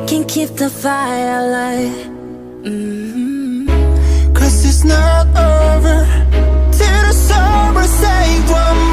can keep the fire alive. Cause it's not over till the summer say one more.